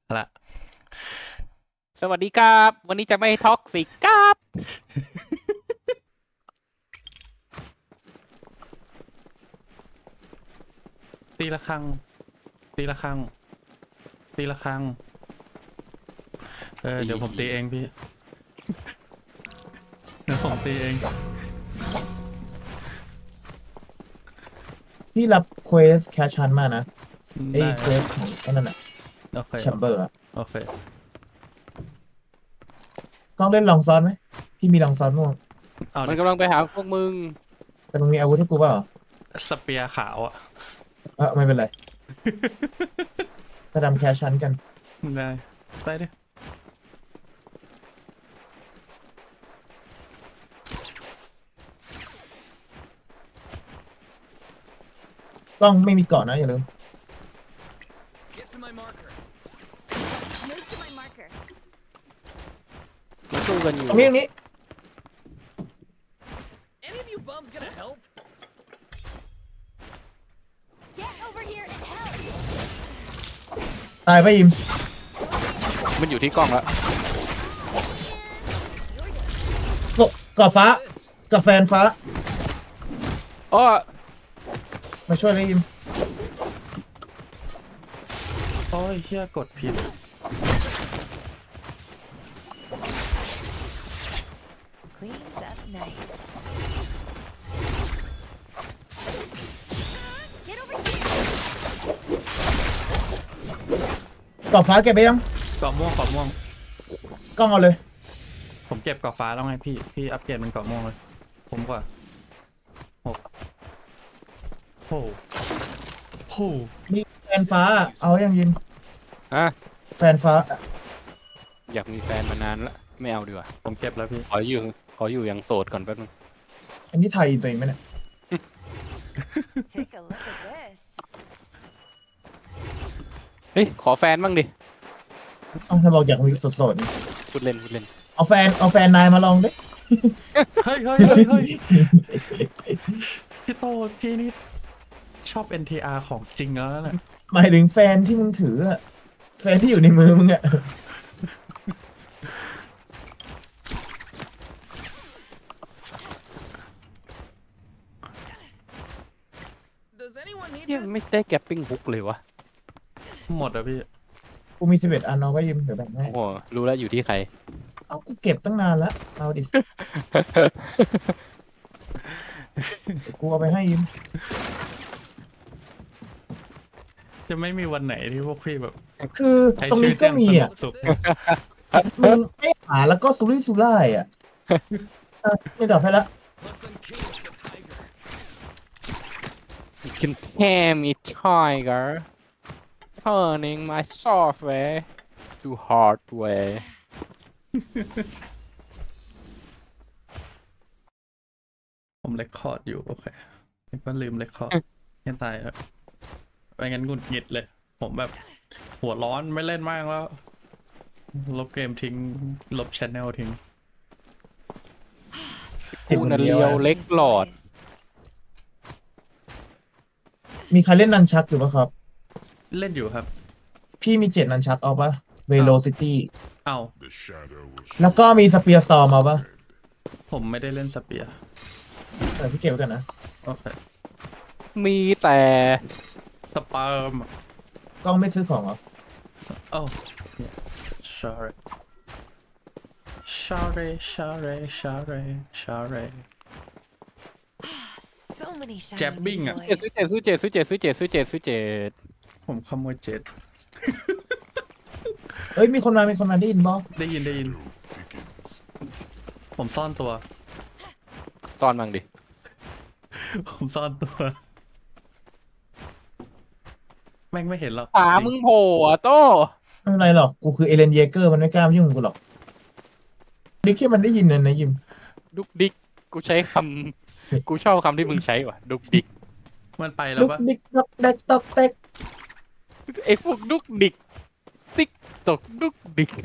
ละสวัสดีครับวันนี้จะไม่ท็อกซิกครับตีละครั้งตีละครั้งตีละครั้งเดี๋ยวผมตีเองพี่เดี๋ยวผมตีเองพี่รับเควสแคชชันมานะไอ้ได้เควสของนั่นน่ะโอเคแชมเบอร์อะโอเคต้องเล่นลองซ้อนไหมพี่มีลองซ้อนม่วงเอามันดิกำลังไปหาพวกมึงแต่มึงมีอาวุธให้กูเปล่าสเปียร์ขาวอ่ะไม่เป็นไรไปทำแคชชันกันได้ไปดิต้องไม่มีเกาะนะอย่าลืม Get to my marker. Move to my marker. มาสู้กันอยู่ตรงนี้ Any of you bums gonna help? Get over here and help. ตายไปยิมมันอยู่ที่กล้องแล้วเกาะฟ้า This. กับแฟนฟ้าอ้อมาช่วยไปยิมโอ้ยเฮียกดผิด Cleans up nice. Get over here. เกาะฟ้าเก็บไปยังเกาะม่วงเกาะม่วงกล้องเอาเลยผมเก็บเกาะฟ้าแล้วไงพี่อัปเกรดเป็นเกาะม่วงเลยผมกว่าโหโหมีแฟนฟ้าเอายังยิมอ่ะแฟนฟ้าอยากมีแฟนมานานละไม่เอาดีกว่าผมเก็บแล้วพี่ขออยู่อย่างโสดก่อนแป๊บนึงอันนี้ไทยอินตัวเองไหมเนี่ย Take a look at this. เฮ้ยขอแฟนบ้างดิเอาถ้าบอกอยากมีสดๆนี่พูดเล่นเอาแฟนนายมาลองดิเฮ้ยพี่โตพี่นี่ชอบ NTR ของจริงแล้วนะหมายถึงแฟนที่มึงถืออะแฟนที่อยู่ในมือมึงอะ Does anyone need ยัง this? ไม่ได้แกปปิ้งฮุกเลยวะหมดอะพี่กูมี11 อันเอาไว้ยิมเดี๋ยวแบ่งให้โอ้โหรู้แล้วอยู่ที่ใครเอากูเก็บตั้งนานแล้วเอาดิ เดี๋ยวกูเอาไปให้ยิมจะไม่มีวันไหนที่พวกพี่แบบคือใช้ตรงชีวินี้ตก็ย่างมีสงอ่ะบสุขมึงไม่หาแล้วก็สุรุ่ยสุร่ายอ่ะไม่ดอกให้ละ Let's uncage the tiger. You can tame me tiger turning my software to hardware ผมเรคคอร์ดอยู่โอเคก็ลืมเรคคอร์ดยังตายแล้วไม่งั้นหงุดหงิดเลย ผมแบบหัวร้อนไม่เล่นมากแล้ว ลบเกมทิ้ง ลบชแนลทิ้งกูน่ะเลียวเล็กหลอดมีใครเล่นนันชักอยู่ปะครับเล่นอยู่ครับพี่มี7นันชักเอาปะ Velocity เอา The shadow will แล้วก็มีสเปียร์สตอร์มเอาปะผมไม่ได้เล่นสเปียร์พี่เก็บไว้กันนะโอเคมีแต่สปาร์มกล้องไม่ซื้อของเหรอโอ้ sorry sorry sorry sorry sorry So many shiny Jabbing à? toys. ซื้อเจ็ดผมขโมยเจ็ดเฮ้ยมีคนมาได้ยินบอได้ยิน thickens. ผมซ่อนตัวตอนมั่งดิผมซ่อนตัว แม่งไม่เห็นหรอกขาจริงมึงโผล่อะโต้ไม่เป็นไรหรอกกูคือเอเลนเยเกอร์มันไม่กล้ามายุ่งกับกูหรอกดิแค่มันได้ยินนะยิมดุกดิกกูใช้คำกูชอบคำที่มึงใช้ว่ะดุกดิกมันไปแล้วลุกปะดิกดอกแดกตอกแตกไอ้พวกดุกดิกติ๊กตกดุกดิก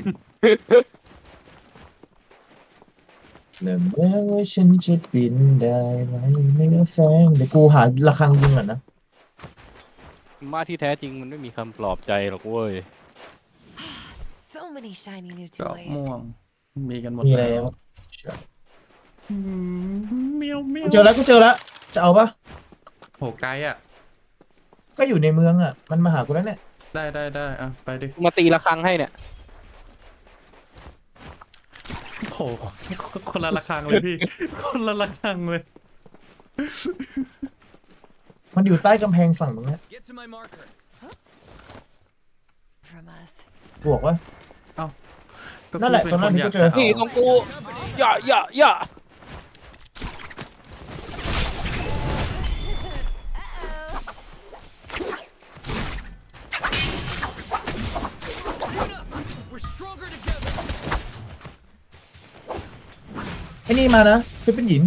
และแม้ว่าฉันจะบินได้ไหมไม่ได้แสงเดี๋ยวกูหาระฆังยิงก่อนนะมาที่แท้จริงมันไม่มีคำปลอบใจหรอกเว้ย many shiny new เกาะ toys. ม่วง มีกันหมดมีอะไรแล้วบ้างอืมเมียวเมียกูวเจอแล้วกูเจอแล้วจะเอาปะโหไกลอ่ะก็อยู่ในเมืองอ่ะมันมาหากูแล้วเนี่ยได้อ่ะไปดิกูมาตีระฆังให้เนี่ยโหคนละระฆังเลยพี่ คนละระฆังเลยมันอยู่ใต้กำแพงฝั่งตรงเนี้ย Get to my marker. From us. บวกวะก็นั่นแหละพี่ตรงนั้นเป็ที่คกูเจอยานี่จะของกูอย่า We're stronger together. ไอ้นี่มานะฟิลิปปินส์หญิน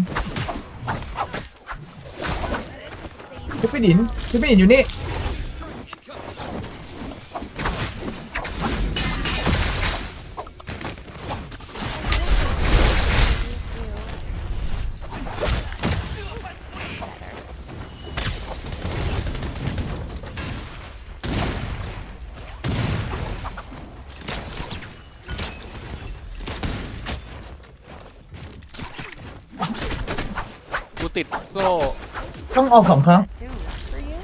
ฟิลิปปินส์หญินอยู่นี่กูติดโซ่ต้องออก2 ครั้ง Do work for you?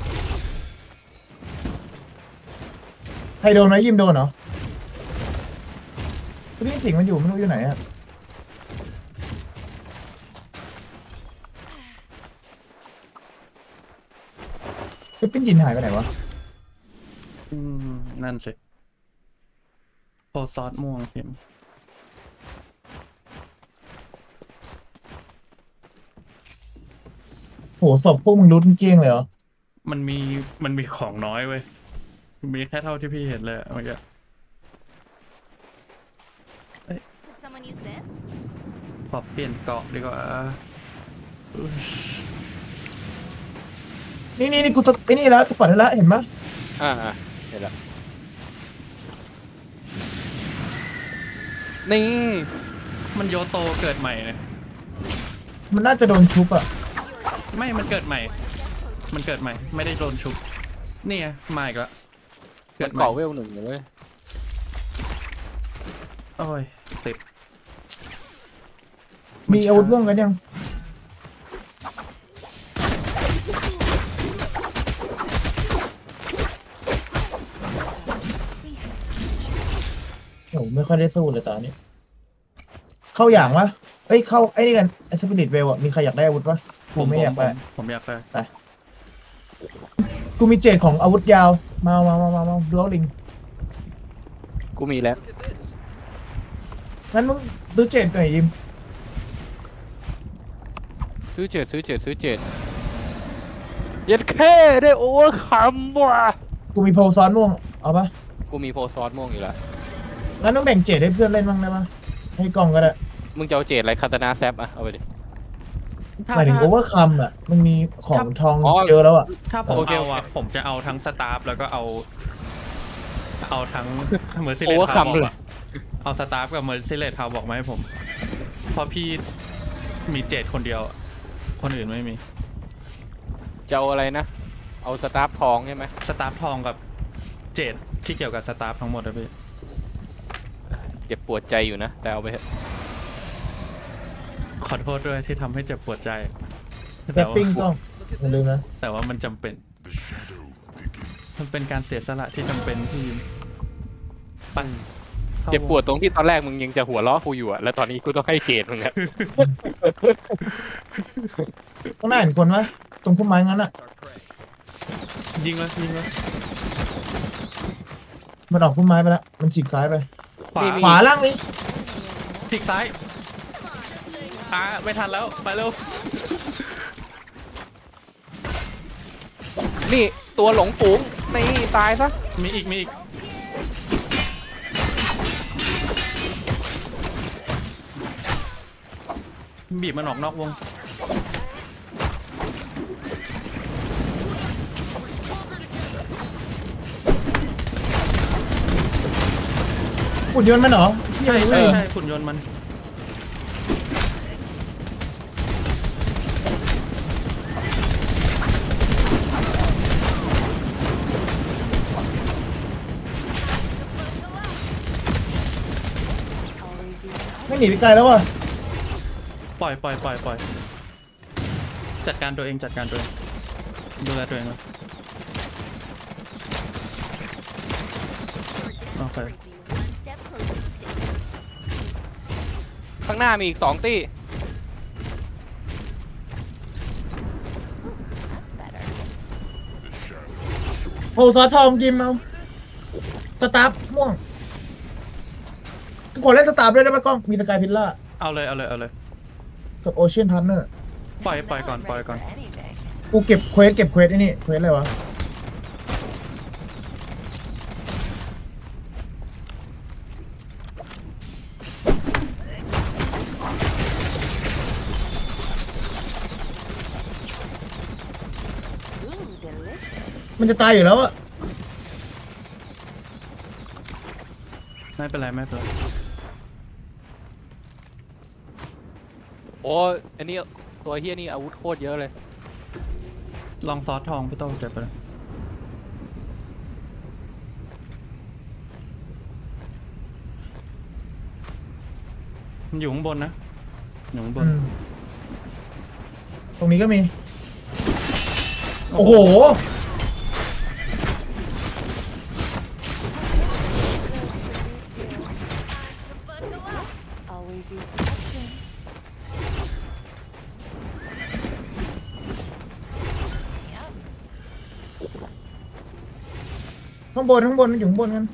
ใครโดนนะยิมโดนเหรอกูได้ยินเสียงมันอยู่ไม่รู้อยู่ไหนอะฟิลิปปินส์หญินหายไปไหนวะอืมนั่นสิโพซอสม่วงพิมพ์โหศพพวกมึงรุดเกลี้ยงเลยเหรอมันมีของน้อยเว้ย มีแค่เท่าที่พี่เห็นเลยอะเมื่อกี้ Could someone use this? ขอเปลี่ยนเกาะดีกว่าอุ๊ยนี่กูไอ้นี่แล้วสปอร์ตแล้วเห็นปะเห็นแล้วนี่มันโยโตเกิดใหม่เนี่ยมันน่าจะโดนชุบอะไม่มันเกิดใหม่ มันเกิดใหม่ ไม่ได้โดนชุบนี่ไงมาอีกแล้วเกิเกิดดใหม่เก่าเวลหนึ่งเลยโอ้ยติดมีอาวุธร่วมกันยังโอ้ไม่ค่อยได้สู้เลยตอนนี้ เข้าอย่างวะเอ้ยเข้าไอ้นี่กันไอ้สปิริตเวลอะมีใครอยากได้อาวุธปะผมไม่อยากได้ผมอยากได้กูมีเจดของอาวุธยาวมาดูเอาลิงกูมีแล้ว Look at this. งั้นมึงซื้อเจดหน่อยยิมซื้อเจ็ดยัดแค่ได้โอเวอร์คัมว่ะกูมีโพลซ้อนม่วงเอาปะกูมีโพซอสม่วงอยู่แล้วงั้นต้องแบ่งเจดให้เพื่อนเล่นบ้างได้ปะให้กล่องก็ได้มึงจะเอาเจดอะไรคาตานาแซปอะเอาไปดิหมายถึงโอเวอร์คัมอะมันมีของทองอ๋อเยอะแล้วอะถ้าผมโอเคเอาอะผมจะเอาทั้งสตาฟแล้วก็เอาทั้งเมอร์ซิเลโอตเวอร์ทาคัวมบอกเลยอะเอาสตาฟกับเมอร์ซิเลตทาวบอกมาให้ผมเพราะพี่มีเจดคนเดียวอะคนอื่นไม่มีจะเอาอะไรนะ เอาสตาร์ฟทองใช่ไหมสตาฟทองกับเจดที่เกี่ยวกับสตาฟทั้งหมดอะพี่เจ็บปวดใจอยู่นะ แต่เอาไปเถอะขอโทษด้วยที่ทำให้เจ็บปวดใจแรปปิ้งกล้อง Look at อย่าลืม this. นะแต่ว่ามันจำเป็น The shadow thickens. มันเป็นการเสียสละที่จำเป็นพี่ไปข้าเจ็บปวดตรงที่ตอนแรกมึงยังจะหัวล้อกูอยู่อะแล้วตอนนี้กูต้องให้เจดมึงอะต้องหน้าเห็นคนวะตรงพุ่มไม้งั้นอะ It's our prey. ยิงแล้วมันออกพุ่มไม้ไปแล้วมันฉีกซ้ายไปขวาขวาล่างนี้ฉีกซ้ายไม่ทันแล้วไปเร็วนี่ตัวหลงฝูงนี่ตายซะมีอีกบีบมันออกนอกวงหุ่นยนต์มันเหรอใช่เฮ้ยหุ่นยนต์มันไม่หนีไปไกลแล้วว่ะปล่อยจัดการตัวเองดูแลตัวเองนะโอเค Brings you one step closer to finish. ข้างหน้ามีอีก2 ตี้ Better. โหซอสทองกิมเอาสตาร์ฟม่วงทุกคนเล่นสตาร์ฟด้วยได้ไหมกล้องมีสกายพิลล่าเอาเลยกับโอเชียนพาร์ทเนอร์ปล่อย Now ก่อน I'm ปล่อย ready ก่อน for anything. กูเก็บเควสไอ้นี่เควสอะไรวะ Ooh, delicious. มันจะตายอยู่แล้วอะไม่เป็นไรโอ้อันนี้ตัวเฮียนี่อาวุธโคตรเยอะเลยลองซอสทองพี่โต้เก็บไปเลยมันอยู่ข้างบนนะอยู่ข้างบนตรงนี้ก็มี โอ้โห Always use protection. ข้างบนมันอยู่ข้างบนกัน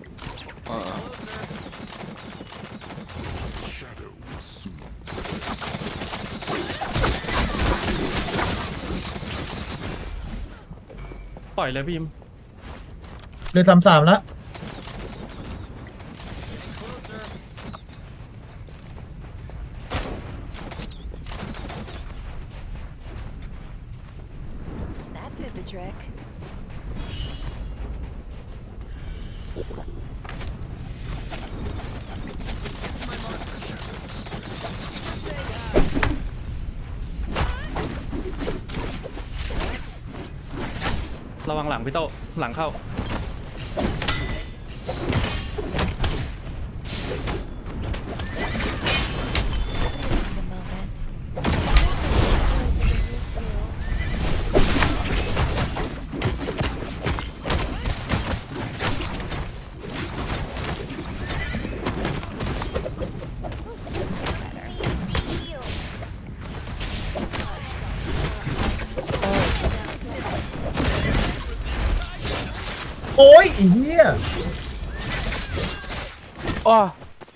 Shadow soon. ปล่อยเลยพี่ยิมเลย33แล้ว That did the trick. ระวังหลังพี่โต้หลังเข้า The moment. Better. โอ้ยไอ้เหี้ยอ้อ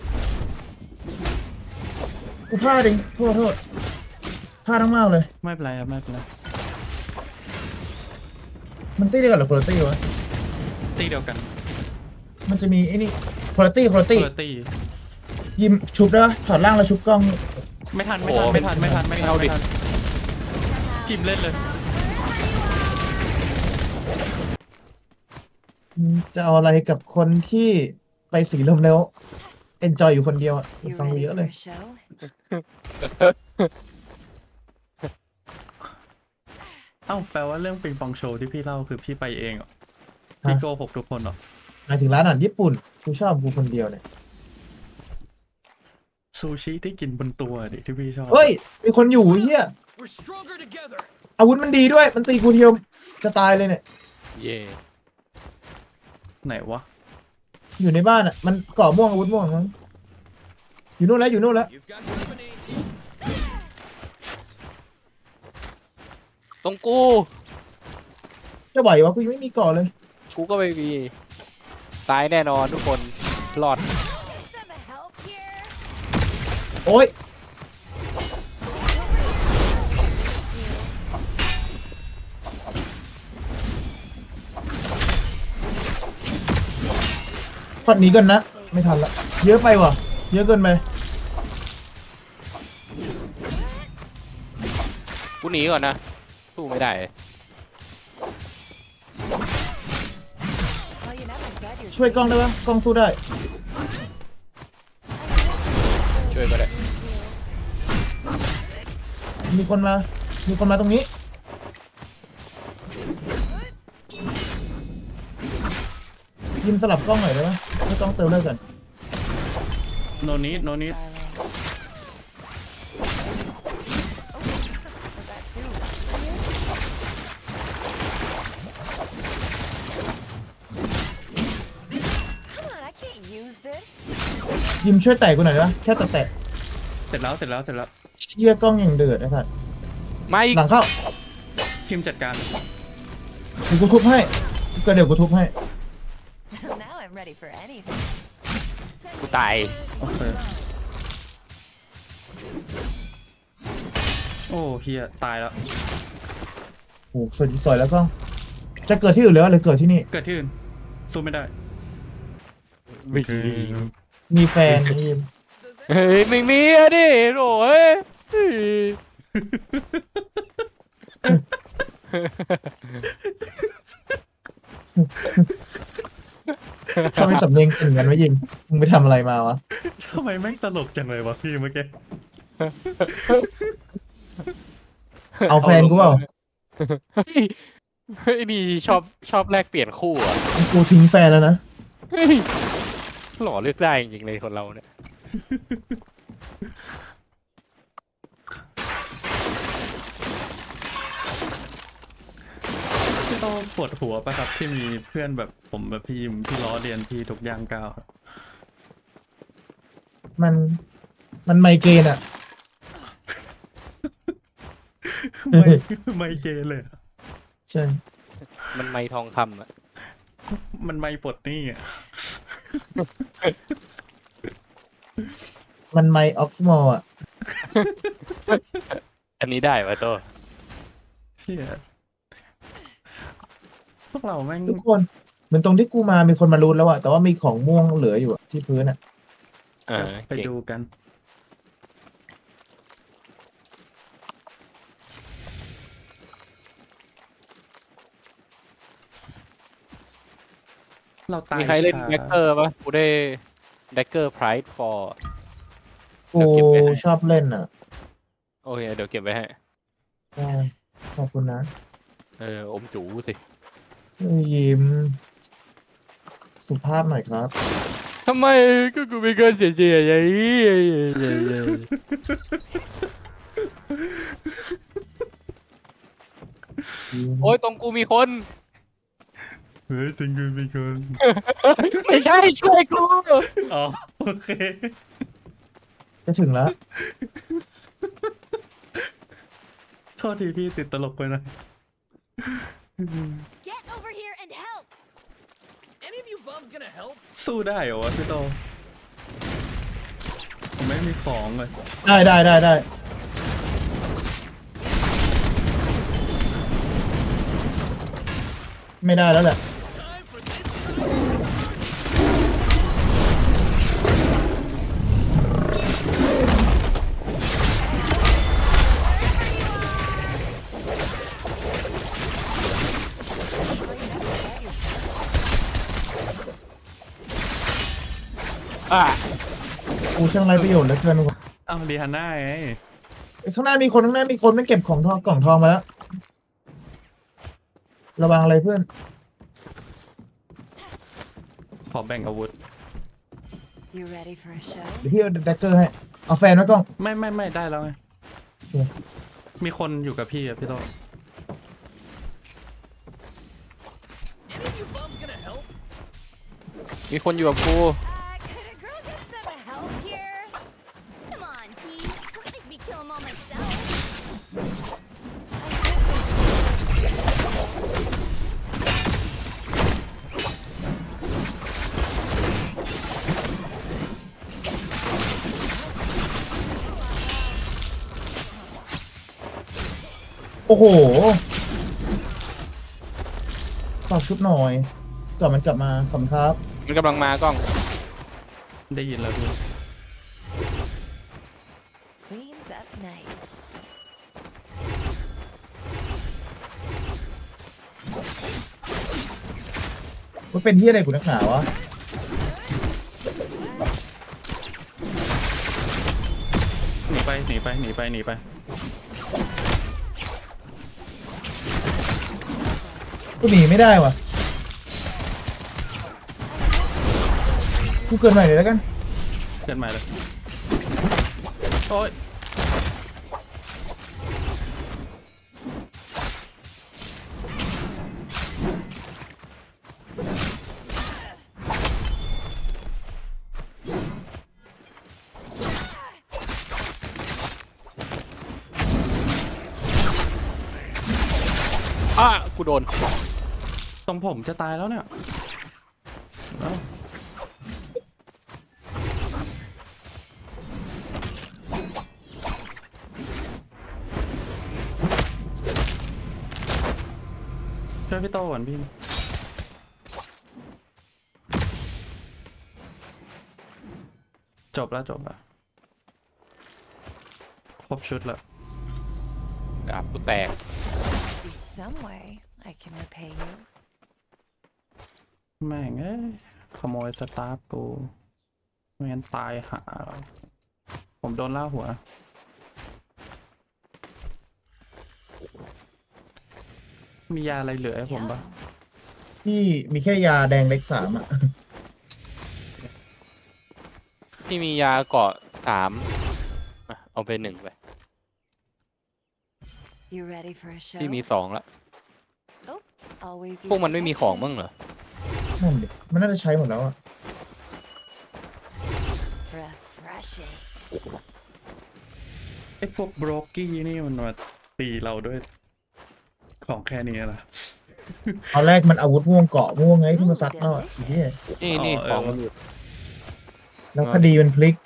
กูพลาดเองโทษพลาดทั้งมากเลยไม่เป็นไรครับไม่เป็นไรมันตี้เดียวกันหรือคุณภาพวะตีเดียวกันมันจะมีไอ้นี่คุณภาพเปิดตียิมชุบได้ปะถอดร่างแล้วชุบกล้องไม่ทันโอ้โหไม่ทันเอาดิพิมพ์เล่นเลยจะเอาอะไรกับคนที่ไปสีลมแล้วเอนจอยอยู่คนเดียวอ่ะ You ฟังดู ready เยอะ for เลย a show? เอ้าแปลว่าเรื่องปิงปองโชว์ที่พี่เล่าคือพี่ไปเองเหรอฮะพี่โกหกทุกคนเหรอหมายถึงร้านอาหารญี่ปุ่นกูชอบกูคนเดียวเนี่ยซูชิที่กินบนตัวดิที่พี่ชอบเฮ้ย มีคนอยู่เฮีย We're stronger together. อาวุธมันดีด้วย มันตีกูเทียวจะตายเลยเนี่ยเย่ไหนวะอยู่ในบ้านอ่ะ มันเกาะม่วงอาวุธม่วงมั้งอยู่นู่นแล้ว You've got company. ตรงกูจะไหววะกูยังไม่มีเกาะเลยกูก็ไม่มี ตายแน่นอนทุกคนรอด Some help here? โอ้ยพัดหนีกันนะ ไม่ทันละ เยอะไปว่ะ เยอะเกินไปกูหนีก่อนนะ สู้ไม่ได้ Well, you never said you're ช่วยกล้องได้ปะกล้องสู้ได้ช่วยก็ได้มีคนมา มีคนมาตรงนี้ ยิมสลับกล้องหน่อยได้ไหมให้กล้องเติมเลือดก่อนโนนิด darling. lose this? ยิมช่วยแตะกูหน่อยได้ปะแค่แตะเสร็จแล้วเชี่ยกล้องอย่างเดือดไอ้สัสมาอีกหลังเข้าคิมจัดการเดี๋ยวกูทุบให้ก็เดี๋ยวกูทุบให้ Now I'm ready for anything. กูตายโอเคโอ้เฮียตายแล้วโอ้โหสวยแล้วกล้องจะเกิดที่อื่นหรือว่าหรือเกิดที่นี่เกิดที่อื่นสู้ไม่ได้ไม่จริงมีแฟนมียิมเฮ้ยไม่มีอะดิโอ้ยชอบให้สำเนียงเหมือนกันไหมยิมมึงไปทำอะไรมาวะทำไมแม่งตลกจังเลยวะพี่เมื่อกี้เอาแฟนกูเปล่าเฮ้ยนี่ชอบแลกเปลี่ยนคู่อ่ะกูทิ้งแฟนแล้วนะเฮ้ยหล่อเลือกได้จริงๆเลยคนเราเนี่ยพี่ต้องปวดหัวปะครับที่มีเพื่อนแบบผมแบบพี่ยิมที่ล้อเลียนพี่ทุกย่างก้าวมันไมเกรนอะไม่เกเลยอะใช่มันไม้ทองคำอ่ะมันไม่ปลดหนี่อ่ะมันไมออกซิโมอ่ะอันนี้ได้ป่ะโตเชี่ยพวกเราแม่งทุกคนเหมือนตรงที่กูมามีคนมารูทแล้วอะแต่ว่ามีของม่วงเหลืออยู่อะที่พื้นอะไปเก่งดูกัน เราตายมีใครเล่นช้าแดกเกอร์ป่ะกูได้แดกเกอร์ไพรส์ฟอร์กูชอบเล่นอะโอเคเดี๋ยวเก็บไว้ให้ได้ขอบคุณนะอมจูสิยิ้มสุภาพหน่อยครับทำไมก็กูเป็นคนเสียๆอย่างนี้โอ้ยตรงกูมีคนเฮ้ยจริงคือมีคนไม่ใช่ช่วยกูอ๋อโอเคจะถึงแล้วโทษทีพี่ติดตลกไปนะ Get over here and help! Any of you bums gonna help? สู้ได้เหรอวะพี่โตผมไม่มีของเลยได้ไม่ได้แล้วแหละ Time for this. อ่ะกูช่างไรประโยชน์เหลือเกินวะอ้าวรีฮาน่าไงไอ้ข้างหน้ามีคนไม่เก็บของทองกล่องทองมาแล้ว ระวังอะไรเพื่อนขอแบ่งอาวุธ You ready for a show? เดี๋ยวพี่เอาแดกเกอร์ให้ เอาแฟนไว้กล้องไม่ได้แล้วไงโอเคมีคนอยู่กับพี่อะพี่โต Any of you bums gonna help? มีคนอยู่กับกู Could a girl get some help here? Come on, T. Don't make me kill them all myself. โอ้โหฝากชุดหน่อยก่อนมันกลับมาขอบคุณครับมันกำลังมากล้องได้ยินแล้วพี่ Cleans up nice. มันเป็นที่อะไรกูนักหนาวะหนีไปกูหนีไม่ได้วะกูเกินใหม่เลยแล้วกันเกิดใหม่เลย โอ้ยกูโดนตรงผมจะตายแล้วเนี่ยเอ้าช่วยพี่โตก่อนพี่จบแล้วครบชุดแล้วดาบกูแตก Be some way I can repay you. แม่งเอ้ยขโมยสตาร์ฟกูไม่งั้นตายหาแล้วผมโดนล่าหัวมียาอะไรเหลือให้ผมปะที่มีแค่ยาแดงเล็ก3อ่ะที่มียาเกาะ3เอาไป1ไป You ready for a show? ที่มี2แล้ว Always พวกมันไม่มีของบ้างเหรอนั่นดิมันน่าจะใช้หมดแล้วอ่ะ refreshing. ไอ้พวกบรอกกี้นี่มันมาตีเราด้วยของแค่นี้นะตอนแรกมันอาวุธม่วงเกาะม่วงไงที่มาซัดเราอ่ะไอ้เหี้ยนี่อ๋อของมันอยู่แล้วคดีมันพลิก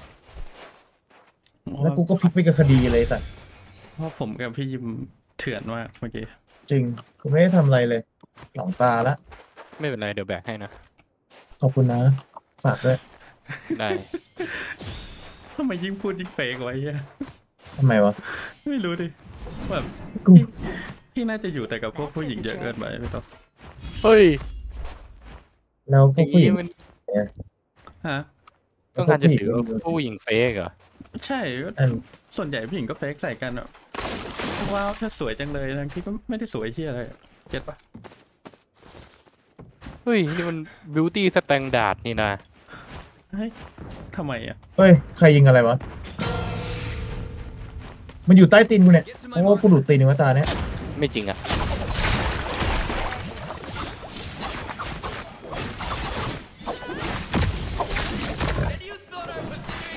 แล้วกูก็พลิกไปกับคดีเลยสัตว์เพราะผมกับพี่ยิมเถื่อนมากเมื่อกี้จริงกูไม่ได้ทำอะไรเลยหลงตาละไม่เป็นไรเดี๋ยวแบกให้นะขอบคุณนะ ฝากด้วยได้ทำไมยิ่งพูดยิ่งเฟกไว้เฮียทำไมวะไม่รู้ดิแบบกูพี่น่าจะอยู่แต่กับพวกผู้หญิงเยอะเกินไปพี่ต๊อบเฮ้ยแล้วพอวกย่างผู้หนี้ญิงมันฮะต้องการจะถือว่าผู้หญิงเฟกเหรอใช่อันส่วนใหญ่ผู้หญิงก็เฟกใส่กันอะว้าวเธอสวยจังเลยทั้งที่ก็ไม่ได้สวยเฮียอะไรเก็ตปะเฮ้ยนี่มันบิวตี้สแตนดาร์ดนี่นะเฮ้ยทำไมอะเฮ้ย ใครยิงอะไรวะ มันอยู่ใต้ตีนกูเนี่ย Get to เพ my ราะว่ากู mark. ดูดตีนในวตาเนี่ยไม่จริงอ่ะ And you thought I was king.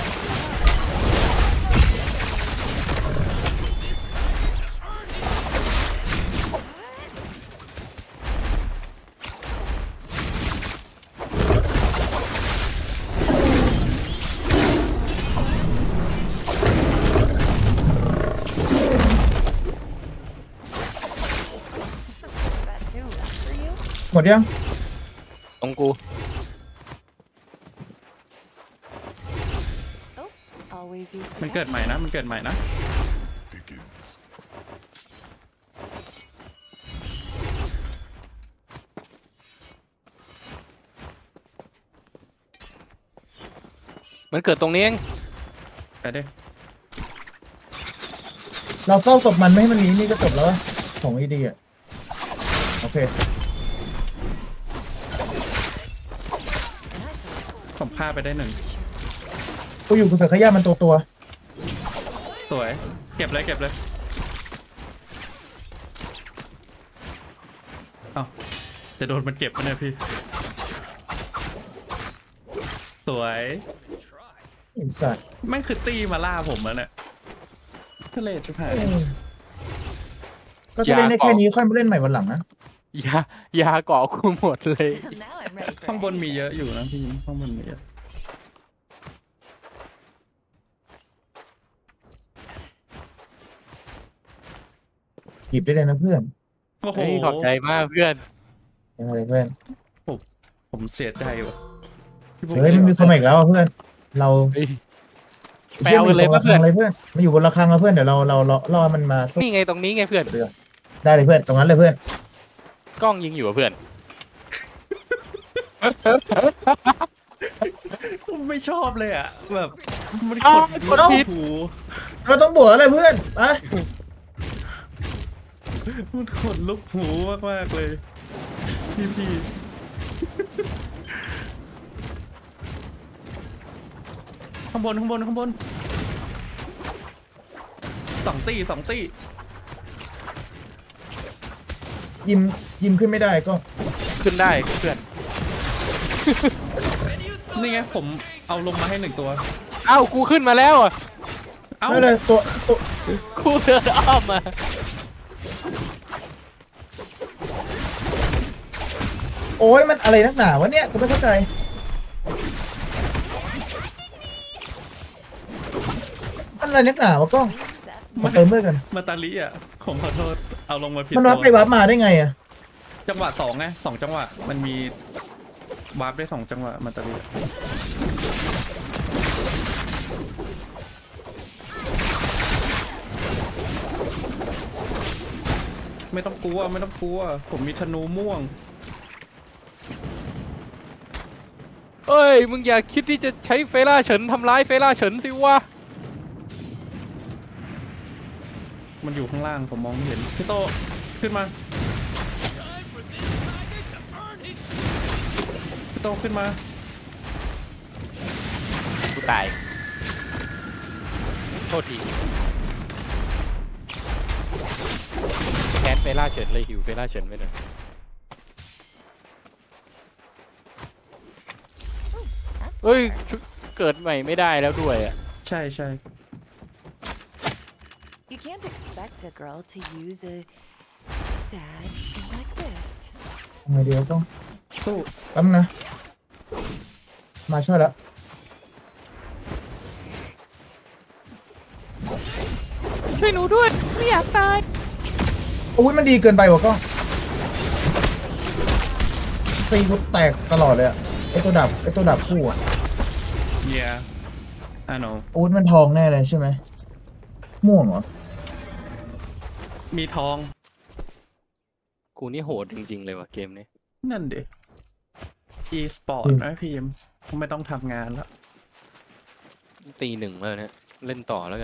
หมดยังตรงกู Always use มันเกิดใหม่นะมันเกิดใหม่นะ thickens. มันเกิดตรงนี้เองไปดิเราเฝ้าศพมันไม่ให้มันหนีนี่ก็จบแล้ววะของดีๆอ่ะ โอเคผมฆ่าไปได้หนึ่งกูอยู่กูเสือขย้ามันตัวสวยเก็บเลยเอ้าจะโดนมันเก็บปะเนี่ยพี่สวยอินสัตว์ไม่งคือตีมาล่าผมแล้วเนี่ยทะเลชิบหายก็จะเล่นได้แค่นี้ค่อยมาเล่นใหม่วันหลังนะยาเกาะกูหมดเลย Now I'm ready for ข้างบน anything. มีเยอะอยู่นะพี่ข้างบนมีเยอะหยิบได้เลยนะเพื่อนโอ้โหเฮ้ยขอบใจมากเพื่อนยังไงเพื่อนผมเสียใจว่ะพี่บุ๊คเฮ้ยมันมีคนมาอีกแล้วอะเพื่อน เราเฮ้ยเชื่อแปลกันเลยมันปะเพื่อนเลยเพื่อนมาอยู่บนระฆังแล้วเพื่อนเดี๋ยวเราล่อมันมาสู้นี่ไงตรงนี้ไงเพื่อนได้เลยเพื่อนตรงนั้นเลยเพื่อนกล้องยิงอยู่อะเพื่อนผมไม่ชอบเลยอ่ะแบบมันอ้าวกดกดผิดหูเราต้องบวกอะไรเพื่อนไปมันขนลุกหูมากๆเลยพี่ข้างบนสองตียิมขึ้นไม่ได้ก็ขึ้นได้เพื่อน And you thought นี่ไง I was ผมเอาลงมาให้หนึ่งตัวเอ้ากูขึ้นมาแล้วอ่ะเอ้าไม่เลยตัวกูเดินอ้อมมาโอ้ยมันอะไรนักหนาวะเนี่ยกูไม่เข้าใจมันอะไรนักหนาวะกล้องมาเติมเมื่อกันมาตาลิอ่ะผมขอโทษเอาลงมาผิดมันวับไปตัววับมาได้ไงอะจังหวะ2ไง2จังหวะมันมีวาร์ปได้2จังหวะมาตาลิอะไม่ต้องกลัวไม่ต้องกลัวผมมีธนูม่วงเอ้ยมึงอย่าคิดที่จะใช้เฟล่าเฉินทำร้ายเฟล่าเฉินสิวะมันอยู่ข้างล่างผมมองไม่เห็นพี่โตขึ้นมา Time for this tiger to earn his พี่โตขึ้นมากูตายโทษทีแคสเฟล่าเฉินเลยหิวเฟล่าเฉินไปเลยเฮ้ยเกิดใหม่ไม่ได้แล้วด้วยอ่ะใช่ใช่ You can't expect a girl to use a sad thing like this. ทำไงดีวะกล้องสู้แป๊บนึงนะมาช่วยแล้วช่วยหนูด้วยไม่อยากตายอาวุธมันดีเกินไปวะกล้องตีกูแตกตลอดเลยอะไอตัวดับคู่อะ yeah I know อาวุธมันทองแน่เลยใช่ไหมม่วงเหรอมีทองกูนี่โหดจริงๆเลยว่ะเกมนี้นั่นดิ e-sport นะพีมไม่ต้องทำงานแล้วตีหนึ่งแล้วเนี่ยเล่นต่อแล้วกัน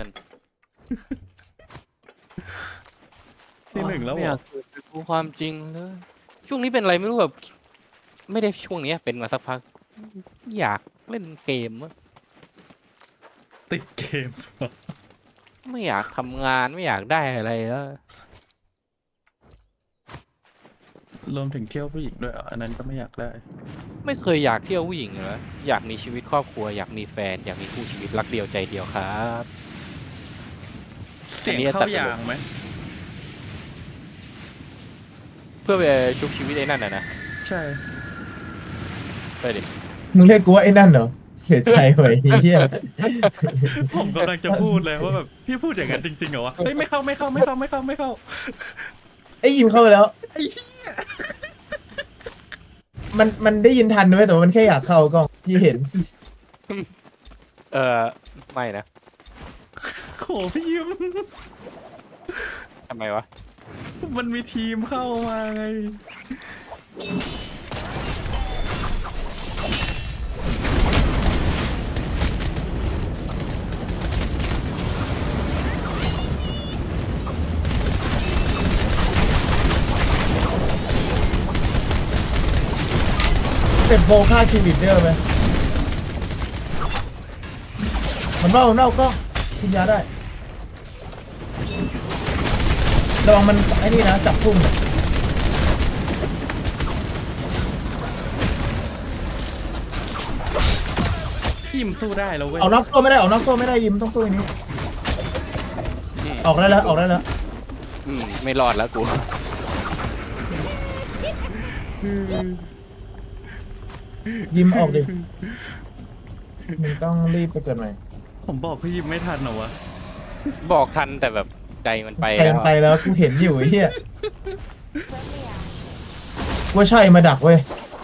ที่หนึ่งแล้วไม่เหรอยาอกเปิดดูความจริงเลยช่วงนี้เป็นอะไรไม่รู้แบบไม่ได้ช่วงนี้เป็นมาสักพัก อยากเล่นเกมอะติดเกมไม่อยากทำงานไม่อยากได้อะไรแล้วรวมถึงเที่ยวผู้หญิงด้วยเหรออันนั้นก็ไม่อยากได้ไม่เคยอยากเที่ยวผู้หญิงเหรออยากมีชีวิตครอบครัวอยากมีแฟนอยากมีคู่ชีวิตรักเดียวใจเดียวครับเสียงอันนี้เข้าตัดไปเลยอย่างไหมเพื่อไปชุบชีวิตไอ้นั่นน่ะนะใช่ไปดิมึงเรียกกูว่าไอ้นั่นเหรอเสียใจเว้ยเฮียผมกำลังจะพูดเลยว่าแบบพี่พูดอย่างนั้นจริงๆเหรอวะเฮ้ยไม่เข้าไอ้ยิมเข้าไปแล้วมันได้ยินทันด้วยแต่ว่ามันแค่อยากเข้ากล้องพี่เห็นไม่นะโหพี่ยิมทำไมวะมันมีทีมเข้ามาไงเป็นโพค่าคิวลิดเดอร์ไหมมันเน่าก็กินยาได้ระวังมันไอ้นี่นะจับพุ่มยิมสู้ได้แล้วเว้ยเอาน็อกโซ่ไม่ได้เอาน็อกโซ่ไม่ได้ยิมต้องสู้อันนี้ออกได้แล้วออกได้แล้วไม่รอดแล้วกูยิมออกดิมึงต้องรีบไปเกิดใหม่ผมบอกพี่ยิมไม่ทันเหรอวะบอกทันแต่แบบใจมันไปไปแล้วไปแล้วกูเห็นอยู่ไอ้เหี้ยว่าใช่มาดักเว้ย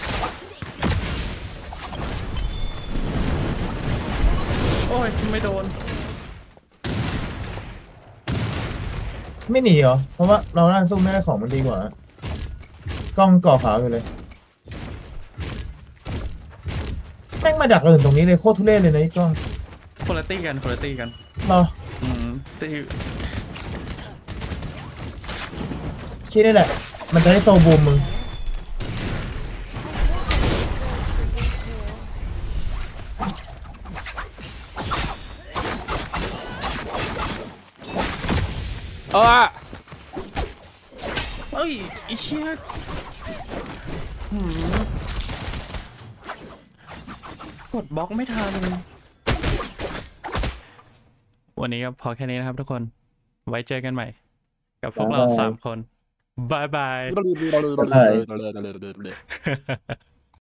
โอ้ยไม่โดนไม่หนีเหรอเพราะว่าเราน่าสู้ไม่ได้ของมันดีกว่า กล้องก่อขาวอยู่เลยแม่งมาดักเราถึงตรงนี้เลยโคตรทุเรศเลยนะไอ้กล้องคุณตี้กันรอตีชี้นี่แหละ มันจะให้โซบูมมึงเอ้ยไอ้เชี่ยกดบล็อกไม่ทันวันนี้ก็พอแค่นี้นะครับทุกคน ไว้เจอกันใหม่ กับพวกเรา3 คนบายบายบ๊ายบาย